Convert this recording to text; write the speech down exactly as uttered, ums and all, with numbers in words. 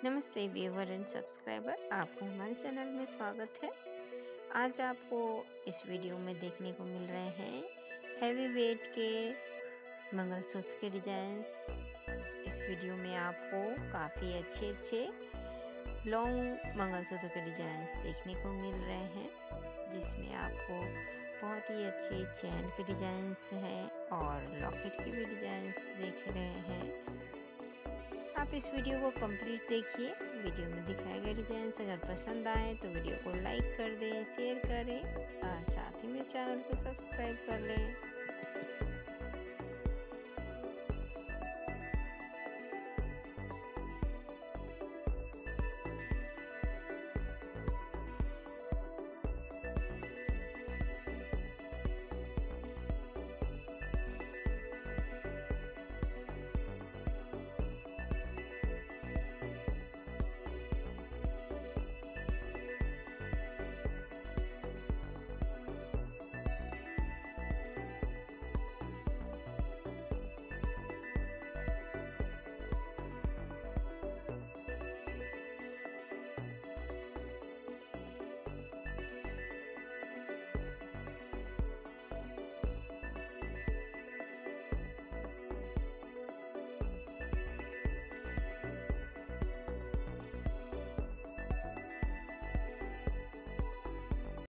नमस्ते viewer and subscriber, आपका हमारे चैनल में स्वागत है। आज आपको इस वीडियो में देखने को मिल रहे हैं हैवी वेट के मंगलसूत्र के डिजाइन्स। इस वीडियो में आपको काफ़ी अच्छे अच्छे लॉन्ग मंगलसूत्र के डिजाइन्स देखने को मिल रहे हैं, जिसमें आपको बहुत ही अच्छे चैन के डिजाइन्स हैं और लॉकेट के भी डिजाइन्स देख रहे हैं। आप इस वीडियो को कंप्लीट देखिए। वीडियो में दिखाए गए डिजाइन्स अगर पसंद आए तो वीडियो को लाइक कर दें, शेयर करें और साथ ही में चैनल को सब्सक्राइब कर लें।